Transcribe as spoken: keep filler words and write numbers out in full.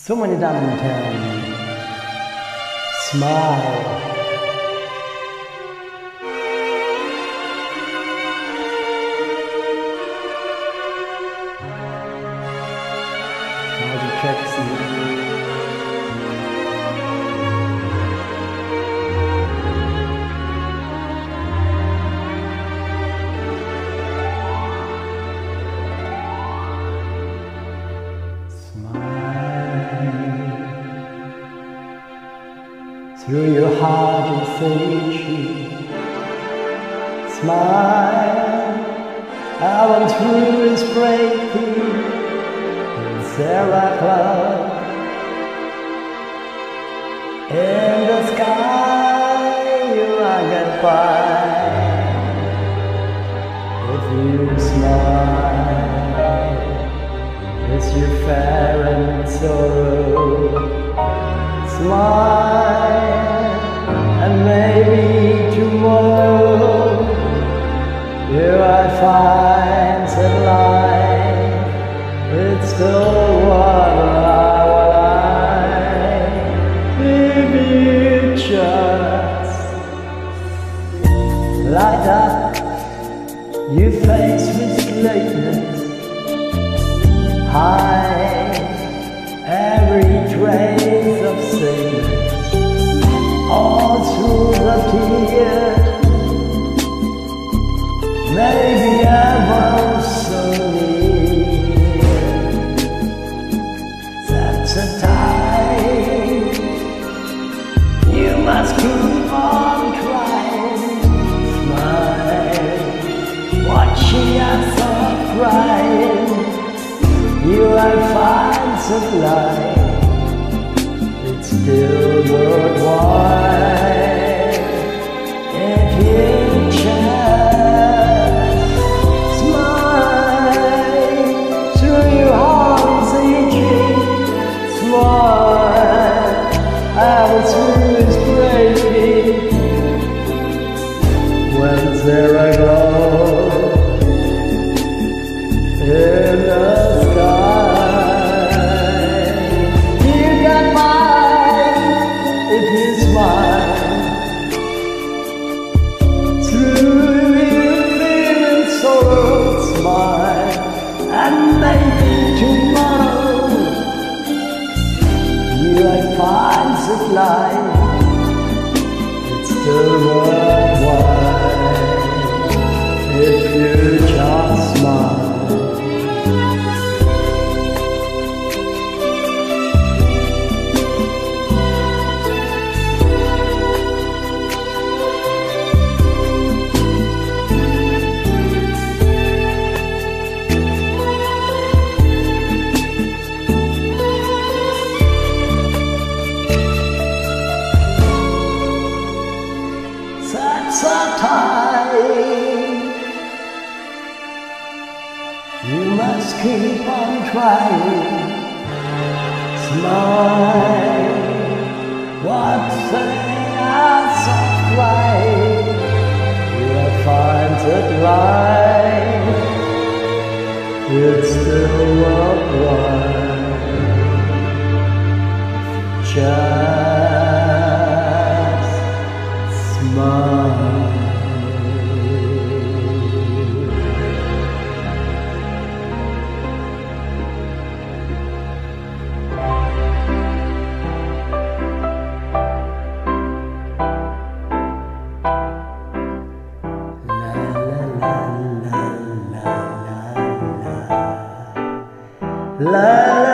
So, meine Damen und Herren, smile. Michael Jackson. Through your heart and say smile. I went through his breaking in Sarah Club. In the sky you are get by. If you smile, it's your fair and sorrow. Smile, and maybe tomorrow you I find that life it's still worthwhile. If you just light up your face with gladness, hide every trace of sin. All through the tears, maybe ever so near. That's a time you must keep on trying. Smile, watching us all crying. You will find some light. It's still worthwhile if you just smile through your heart's aching. Smile, I was through his breaking when Sarah glows in the sky. And maybe tomorrow you will find that life it's still worthwhile if you just smile. That's a time you must keep on trying. Smile, what's the answer of crying? You will find that life it's still worthwhile. Just smile. La la